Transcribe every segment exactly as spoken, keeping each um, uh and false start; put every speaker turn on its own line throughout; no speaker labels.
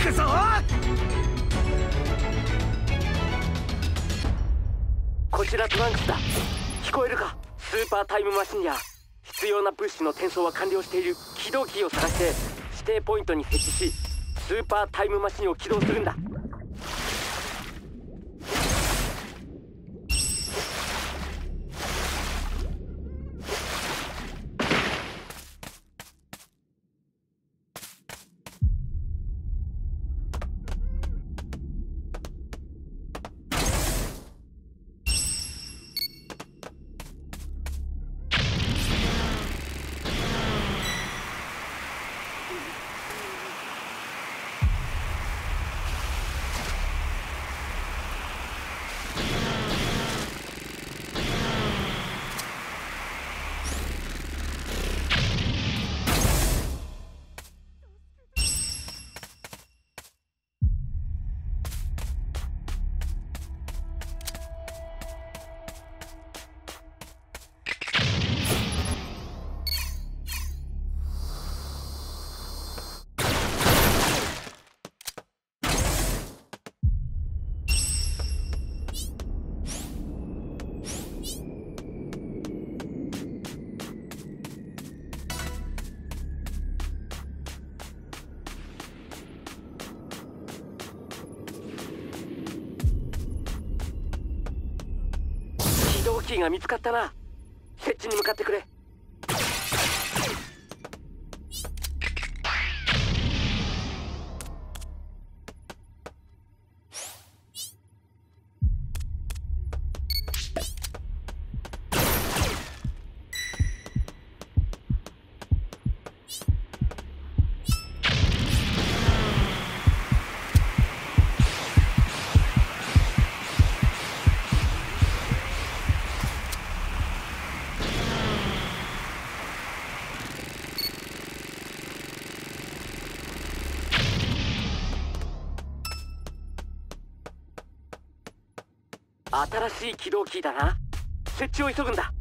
くぞ。
こちらトランクスだ。聞こえるか？スーパータイムマシンや必要な物資の転送は完了している。起動キーを探して指定ポイントに設置し、スーパータイムマシンを起動するんだ。起動キーが見つかったな。設置に向かってくれ。新しい起動キーだな。設置を急ぐんだ。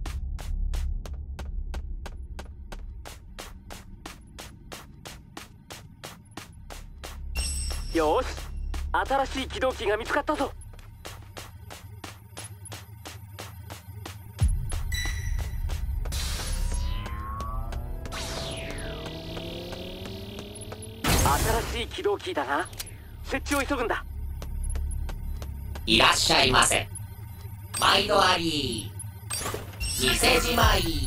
よーし、新しい起動キーが見つかったぞ。新しい起動キーだな。設置を急ぐんだ。
いらっしゃいませ。毎度あり。店じまい。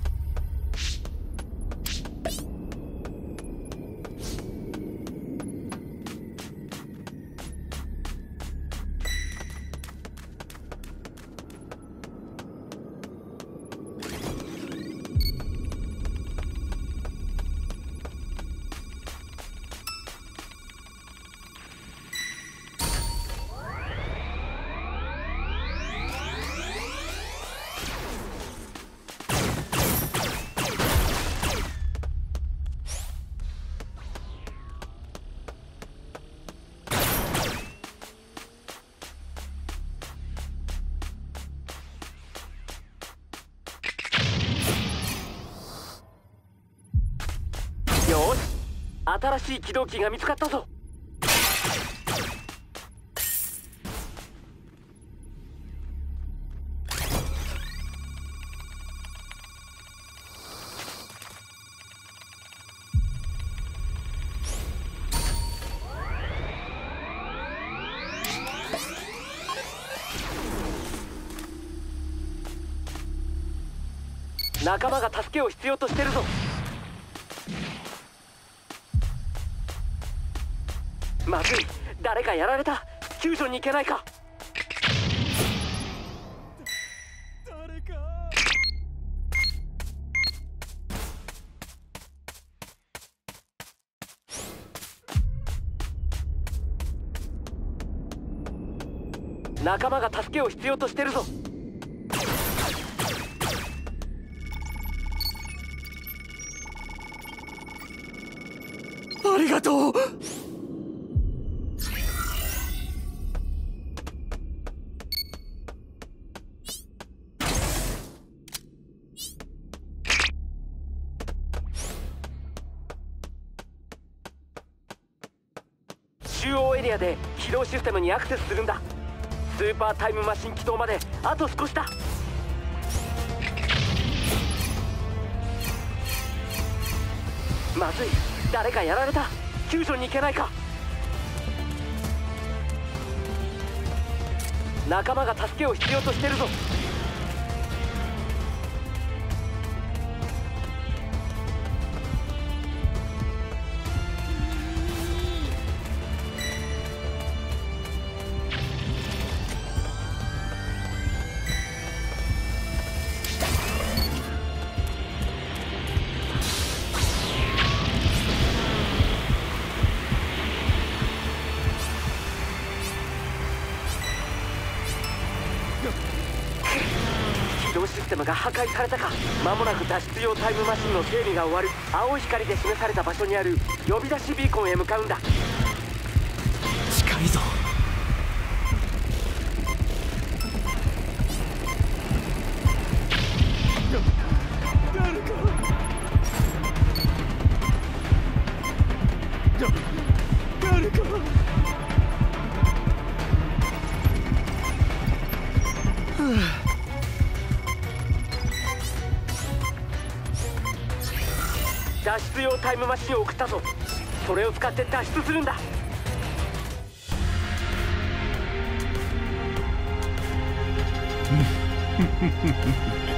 よし、新しい起動キーが見つかったぞ。仲間が助けを必要としてるぞ。まずい、誰かやられた。救助に行けないか。
誰か。
仲間が助けを必要としてるぞ。
ありがとう。
中央エリアで起動システムにアクセスするんだ。スーパータイムマシン起動まであと少しだ。まずい、誰かやられた。救助に行けないか。仲間が助けを必要としてるぞ。起動システムが破壊されたか。間もなく脱出用タイムマシンの整備が終わる。青い光で示された場所にある呼び出しビーコンへ向かうんだ。
近いぞ。誰か誰か
脱出用タイムマシンを送ったぞ。それを使って脱出するんだ。
フフフフ。